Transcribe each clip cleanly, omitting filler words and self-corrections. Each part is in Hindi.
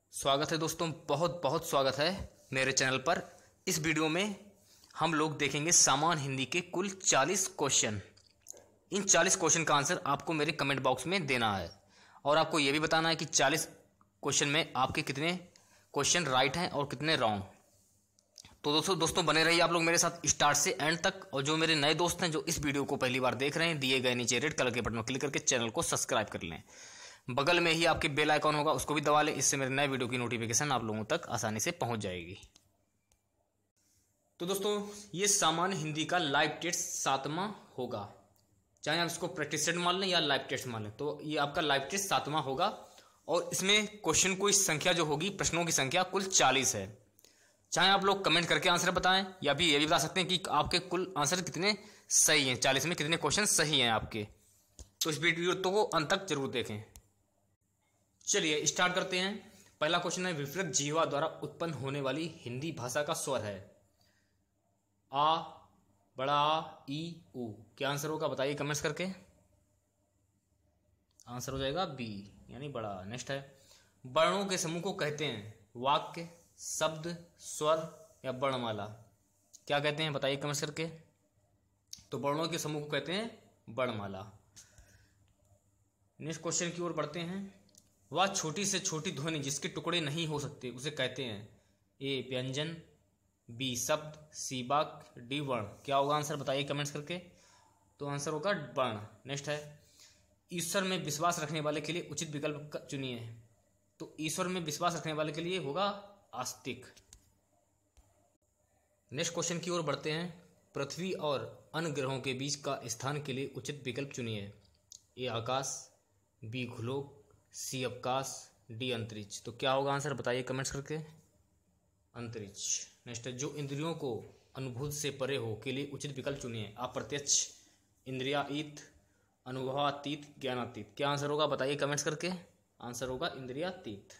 स्वागत है दोस्तों, बहुत बहुत स्वागत है मेरे चैनल पर। इस वीडियो में हम लोग देखेंगे सामान्य हिंदी के कुल 40 क्वेश्चन। इन 40 क्वेश्चन का आंसर आपको मेरे कमेंट बॉक्स में देना है और आपको यह भी बताना है कि 40 क्वेश्चन में आपके कितने क्वेश्चन राइट हैं और कितने रॉन्ग। तो दोस्तों बने रहिए आप लोग मेरे साथ स्टार्ट से एंड तक। और जो मेरे नए दोस्त हैं जो इस वीडियो को पहली बार देख रहे हैं, दिए गए नीचे रेड कलर के बटन पर क्लिक करके चैनल को सब्सक्राइब कर लें। बगल में ही आपके बेल आइकॉन होगा, उसको भी दबा लें। इससे मेरे नए वीडियो की नोटिफिकेशन आप लोगों तक आसानी से पहुंच जाएगी। तो दोस्तों ये सामान्य हिंदी का लाइव टेस्ट 7वां होगा। चाहे आप इसको प्रैक्टिस सेट मान लें या लाइव टेस्ट मान लें, तो ये आपका लाइव टेस्ट 7वां होगा। और इसमें क्वेश्चन की संख्या जो होगी, प्रश्नों की संख्या कुल 40 है। चाहे आप लोग कमेंट करके आंसर बताएं या भी ये भी बता सकते हैं कि आपके कुल आंसर कितने सही हैं, 40 में कितने क्वेश्चन सही हैं आपके। तो इस वीडियो को अंत तक जरूर देखें। चलिए स्टार्ट करते हैं। पहला क्वेश्चन है, विपरीत जीवा द्वारा उत्पन्न होने वाली हिंदी भाषा का स्वर है आ, बड़ा आ, ई, उ। क्या आंसर होगा बताइए कमेंट्स करके। आंसर हो जाएगा बी यानी बड़ा। नेक्स्ट है, वर्णों के समूह को कहते हैं वाक्य, शब्द, स्वर या वर्णमाला। क्या कहते हैं बताइए कमेंट्स करके। तो वर्णों के समूह को कहते हैं वर्णमाला। नेक्स्ट क्वेश्चन की ओर बढ़ते हैं। वह छोटी से छोटी ध्वनि जिसके टुकड़े नहीं हो सकते उसे कहते हैं ए व्यंजन, बी शब्द, सी वाक्य, डी वर्ण। क्या होगा आंसर बताइए कमेंट्स करके। तो आंसर होगा वर्ण। नेक्स्ट है, ईश्वर में विश्वास रखने वाले के लिए उचित विकल्प चुनिए। तो ईश्वर में विश्वास रखने वाले के लिए होगा आस्तिक। नेक्स्ट क्वेश्चन की ओर बढ़ते हैं। पृथ्वी और अन्य ग्रहों के बीच का स्थान के लिए उचित विकल्प चुनिए। ए आकाश, बी गोलोक, सी अवकाश, डी अंतरिक्ष। तो क्या होगा आंसर बताइए कमेंट्स करके। अंतरिक्ष। नेक्स्ट है, जो इंद्रियों को अनुभूति से परे हो के लिए उचित विकल्प चुनिए। अप्रत्यक्ष, इंद्रियातीत, अनुभवातीत, ज्ञानातीत। क्या आंसर होगा बताइए कमेंट्स करके। आंसर होगा इंद्रियातीत।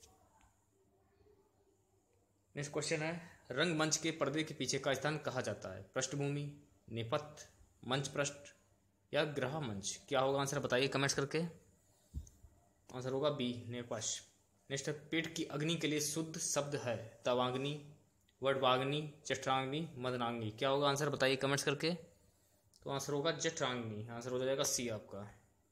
नेक्स्ट क्वेश्चन है, रंगमंच के पर्दे के पीछे का स्थान कहा जाता है। पृष्ठभूमि, नेपथ्य, मंच पृष्ठ या ग्रह मंच। क्या होगा आंसर बताइए कमेंट्स करके। आंसर होगा बी नेपथ्य। नेक्स्ट है, पेट की अग्नि के लिए शुद्ध शब्द है तवाग्नि, वडवाग्नि, जठराग्नि, मदनाग्नि। क्या होगा आंसर बताइए कमेंट्स करके। तो आंसर होगा जठराग्नि। आंसर हो जाएगा सी आपका।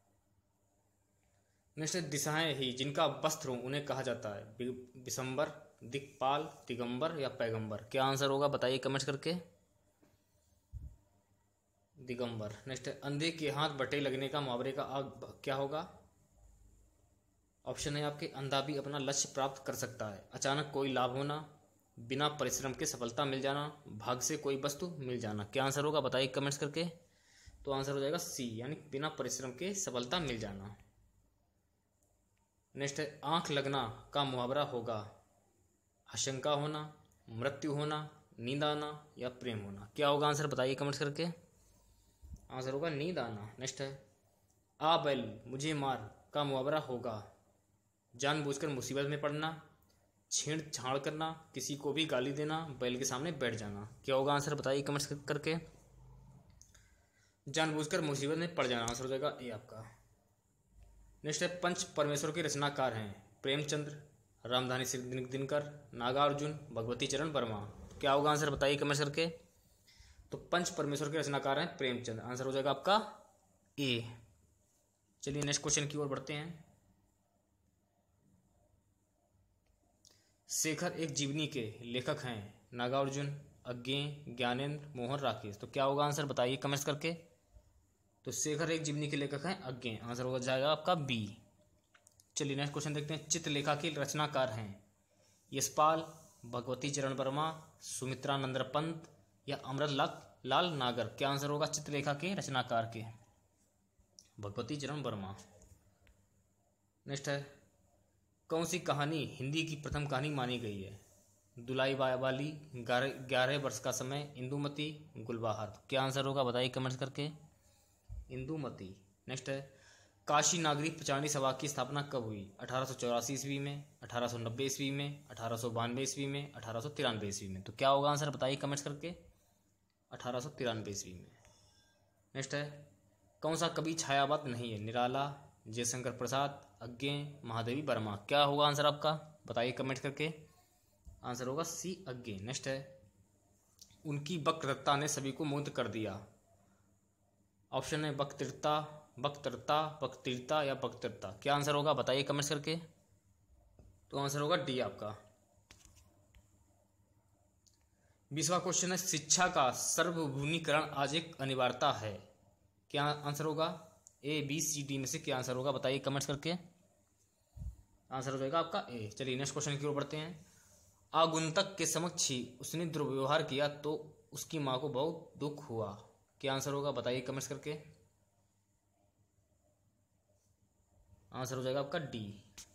नेक्स्ट है, दिशाएं ही जिनका वस्त्र हो उन्हें कहा जाता है विशंबर, दिक्पाल, दिगंबर या पैगंबर। क्या आंसर होगा बताइए कमेंट्स करके। दिगंबर। नेक्स्ट है, अंधे के हाथ बटे लगने का मुहावरे का क्या होगा। ऑप्शन है आपके, अंधा भी अपना लक्ष्य प्राप्त कर सकता है, अचानक कोई लाभ होना, बिना परिश्रम के सफलता मिल जाना, भाग से कोई वस्तु मिल जाना। क्या आंसर होगा बताइए कमेंट्स करके। तो आंसर हो जाएगा सी यानी बिना परिश्रम के सफलता मिल जाना। नेक्स्ट है, आंख लगना का मुहावरा होगा आशंका होना, मृत्यु होना, नींद आना या प्रेम होना। क्या होगा आंसर बताइए कमेंट्स करके। आंसर होगा नींद आना। नेक्स्ट है, आ बैल मुझे मार का मुहावरा होगा जानबूझकर मुसीबत में पड़ना, छेड़ छाड़ करना, किसी को भी गाली देना, बैल के सामने बैठ जाना। क्या होगा आंसर बताइए कमेंट्स करके। जानबूझकर मुसीबत में पड़ जाना। आंसर हो जाएगा ए आपका। नेक्स्ट है, पंच परमेश्वर के रचनाकार हैं प्रेमचंद्र, रामधानी सिंह दिनकर, नागार्जुन, भगवती चरण वर्मा। क्या होगा आंसर बताइए कमेंट्स करके। तो पंच परमेश्वर के रचनाकार हैं प्रेमचंद्र। आंसर हो जाएगा आपका ए। चलिए नेक्स्ट क्वेश्चन की ओर बढ़ते हैं। शेखर एक जीवनी के लेखक हैं नागार्जुन, अज्ञेय, ज्ञानेंद्र, मोहन, राकेश। तो क्या होगा आंसर बताइए कमेंट्स करके। तो शेखर एक जीवनी के लेखक हैं अज्ञेय। आंसर हो जाएगा आपका बी। चलिए नेक्स्ट क्वेश्चन देखते हैं। चित्रलेखा के रचनाकार हैं यशपाल, भगवती चरण वर्मा, सुमित्रा नंदर पंत या अमृत लाल नागर। क्या आंसर होगा चित्रलेखा के रचनाकार के। भगवती चरण वर्मा। नेक्स्ट है, कौन सी कहानी हिंदी की प्रथम कहानी मानी गई है। दुलाई वाली, 11 वर्ष का समय, इंदुमती, गुलबहार। क्या आंसर होगा बताइए कमेंट्स करके। इंदुमती। नेक्स्ट है, काशी नागरी प्रचारणी सभा की स्थापना कब हुई। 1884 ईस्वी में, 1890 ईस्वी में, 1892 ईस्वी में, 1893 ईस्वी में। तो क्या होगा आंसर बताइए कमेंट्स करके। 1893 ईस्वी में। नेक्स्ट है, कौन सा कवि छायावाद नहीं है। निराला, जयशंकर प्रसाद, अज्ञेय, महादेवी वर्मा। क्या होगा आंसर आपका बताइए कमेंट करके। आंसर होगा सी अज्ञे। नेक्स्ट है, उनकी वक्तृता ने सभी को मुग्ध कर दिया। ऑप्शन है वक्तृता, वक्तृता, वक्तृता या वक्तृता। क्या आंसर होगा बताइए कमेंट्स करके। तो आंसर होगा डी आपका। 20वां क्वेश्चन है, शिक्षा का सार्वभौमिकरण आज एक अनिवार्यता है। क्या आंसर होगा? ए बी सी डी में से क्या आंसर होगा बताइए कमेंट्स करके। आंसर हो जाएगा आपका ए। चलिए नेक्स्ट क्वेश्चन की ओर बढ़ते हैं। आगुंतक के समक्ष ही उसने दुर्व्यवहार किया तो उसकी माँ को बहुत दुख हुआ। क्या आंसर होगा बताइए कमेंट्स करके। आंसर हो जाएगा आपका डी।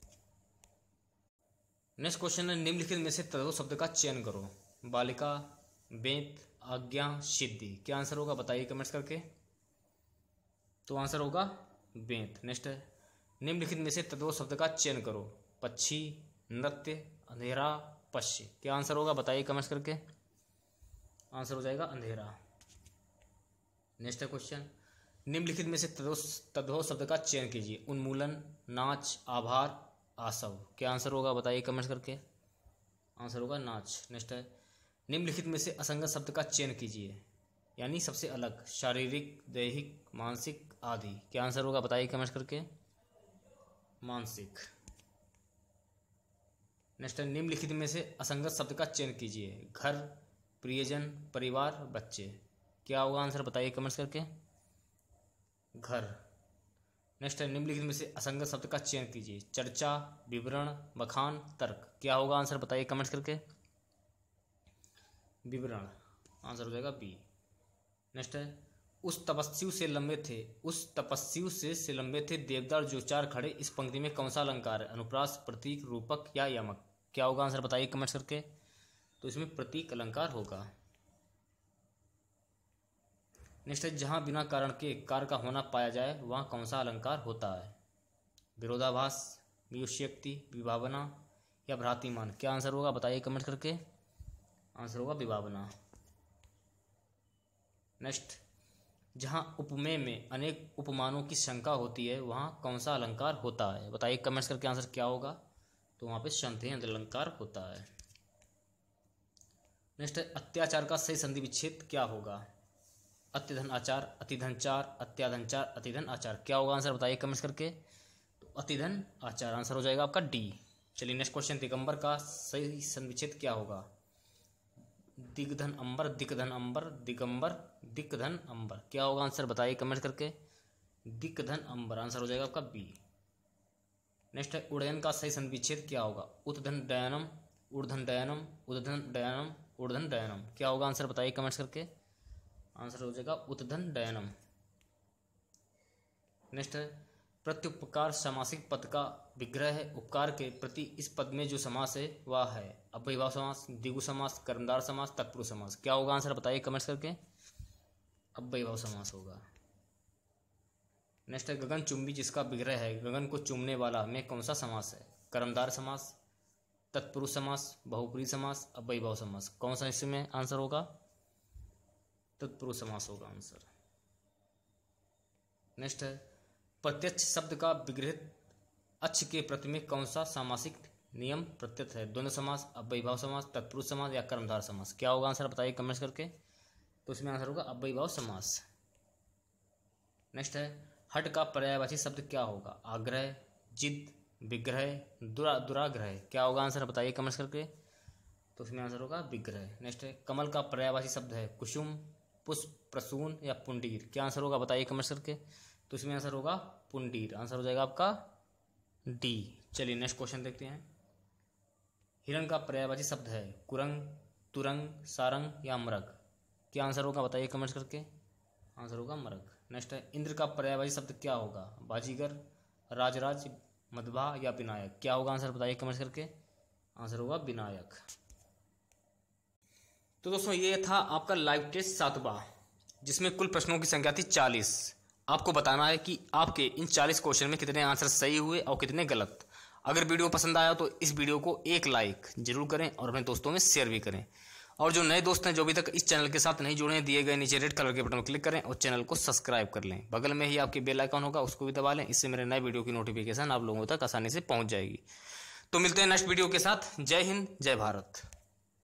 नेक्स्ट क्वेश्चन है, निम्नलिखित में से तद्भव शब्द का चयन करो। बालिका, बेंत, आज्ञा, सिद्धि। क्या आंसर होगा बताइए कमेंट्स करके। तो आंसर होगा बेंत। नेक्स्ट है, निम्नलिखित में से तद्भव शब्द का चयन करो। पक्षी, नृत्य, अंधेरा, पश्य। क्या आंसर होगा बताइए कमेंट्स करके। आंसर हो जाएगा अंधेरा। नेक्स्ट है क्वेश्चन, निम्नलिखित में से तद्भव शब्द का चयन कीजिए। उन्मूलन, नाच, आभार, आसव। क्या आंसर होगा बताइए कमेंट्स करके। आंसर होगा नाच। नेक्स्ट है, निम्नलिखित में से असंगत शब्द का चयन कीजिए, यानी सबसे अलग। शारीरिक, दैहिक, मानसिक आदि। क्या आंसर होगा बताइए कमेंट्स करके। मानसिक। नेक्स्ट है, निम्नलिखित में से असंगत शब्द का चयन कीजिए। घर, प्रियजन, परिवार, बच्चे। क्या होगा आंसर बताइए कमेंट्स करके। घर। नेक्स्ट है, निम्नलिखित में से असंगत शब्द का चयन कीजिए। चर्चा, विवरण, बखान, तर्क। क्या होगा आंसर बताइए कमेंट्स करके। विवरण। आंसर हो जाएगा बी। नेक्स्ट है, उस तपस्वी से लंबे थे देवदार जो चार खड़े। इस पंक्ति में कौन सा अलंकार है? अनुप्रास, प्रतीक, रूपक या यमक। क्या होगा आंसर बताइए कमेंट्स करके। तो इसमें प्रतीक अलंकार होगा। नेक्स्ट है, जहां बिना कारण के कार्य का होना पाया जाए वहां कौन सा अलंकार होता है? विरोधाभास, वियुष्यक्ति, विभावना या भ्रातिमान। क्या आंसर होगा बताइए कमेंट करके। आंसर होगा विभावना। नेक्स्ट, जहां उपमेय में अनेक उपमानों की शंका होती है वहां कौन सा अलंकार होता है? बताइए कमेंट्स करके आंसर क्या होगा। तो वहां पे संधेय अलंकार होता है। नेक्स्ट है, अत्याचार का सही संधि विच्छेद क्या होगा? अत्यधन आचार, अतिधन चार, अत्याधन चार, अतिधन आचार। क्या होगा आंसर बताइए कमेंट्स करके। तो अतिधन आचार। आंसर हो जाएगा आपका डी। चलिए नेक्स्ट क्वेश्चन, दिगंबर का सही संधि विच्छेद क्या होगा? दिग्धन अंबर, दिक्धन अंबर, दिगंबर, दिक्धन अंबर। क्या होगा आंसर बताइए कमेंट करके। दिक्धन अंबर। आंसर हो जाएगा आपका बी। नेक्स्ट है, उड़यन का सही संधि विच्छेद क्या होगा? उत्धन डयनम, ऊर्धन डयनम, उद्धन डयनम, ऊर्धन डयनम। क्या होगा आंसर बताइए कमेंट्स करके। आंसर हो जाएगा उत्धन डयनम। नेक्स्ट है, प्रत्युपकार समासिक पद का विग्रह है। उपकार के प्रति इस पद में जो समास है वह है अव्ययीभाव समास, द्विगु समास, कर्मधार समास, तत्पुरुष समास। क्या होगा आंसर बताइए कमेंट्स करके। अव्ययीभाव समास होगा। नेक्स्ट है, गगन चुंबी जिसका विग्रह है गगन को चूमने वाला में कौन सा समास है? कर्मधार समास, तत्पुरुष समास, बहुप्रिय समास, अव्ययीभाव समास। कौन सा इसमें आंसर होगा? तत्पुरुष समास होगा आंसर। नेक्स्ट है, प्रत्यक्ष शब्द का विग्रहित अच्छ के प्रति में कौन सा सामासिक नियम प्रत्यक्ष है? द्वंद्व समास, अव्ययीभाव समास, तत्पुरुष समास या कर्मधार समास। क्या होगा आंसर बताइए कमेंट्स करके। तो इसमें आंसर होगा अव्ययीभाव समास। नेक्स्ट है, हट का पर्यायवाची शब्द क्या होगा? आग्रह, जिद, विग्रह, दुराग्रह। क्या होगा आंसर बताइए कमेंट्स करके। तो इसमें आंसर होगा विग्रह। नेक्स्ट है, कमल का पर्यायवाची शब्द है कुसुम, पुष्प, प्रसून या पुंडीर। क्या आंसर होगा बताइए कमेंट्स करके। तो इसमें आंसर होगा पुंडीर। आंसर हो जाएगा आपका डी। चलिए नेक्स्ट क्वेश्चन देखते हैं। हिरण का पर्यायवाची शब्द है कुरंग, तुरंग, सारंग या मृग। क्या आंसर होगा बताइए कमेंट्स करके। आंसर होगा मृग। नेक्स्ट है, इंद्र का पर्यायवाची शब्द क्या होगा? बाजीगर, राजराज, मधुबा या विनायक। क्या होगा आंसर बताइए कमेंट्स करके। आंसर होगा विनायक। तो दोस्तों ये था आपका लाइव टेस्ट 7वां, जिसमें कुल प्रश्नों की संख्या थी 40। आपको बताना है कि आपके इन 40 क्वेश्चन में कितने आंसर सही हुए और कितने गलत। अगर वीडियो पसंद आया तो इस वीडियो को एक लाइक जरूर करें और अपने दोस्तों में शेयर भी करें। और जो नए दोस्त हैं जो अभी तक इस चैनल के साथ नहीं जुड़े हैं, दिए गए नीचे रेड कलर के बटन पर क्लिक करें और चैनल को सब्सक्राइब कर लें। बगल में ही आपके बेल आइकन होगा, उसको भी दबा लें। इससे मेरे नए वीडियो की नोटिफिकेशन आप लोगों तक आसानी से पहुंच जाएगी। तो मिलते हैं नेक्स्ट वीडियो के साथ। जय हिंद, जय भारत।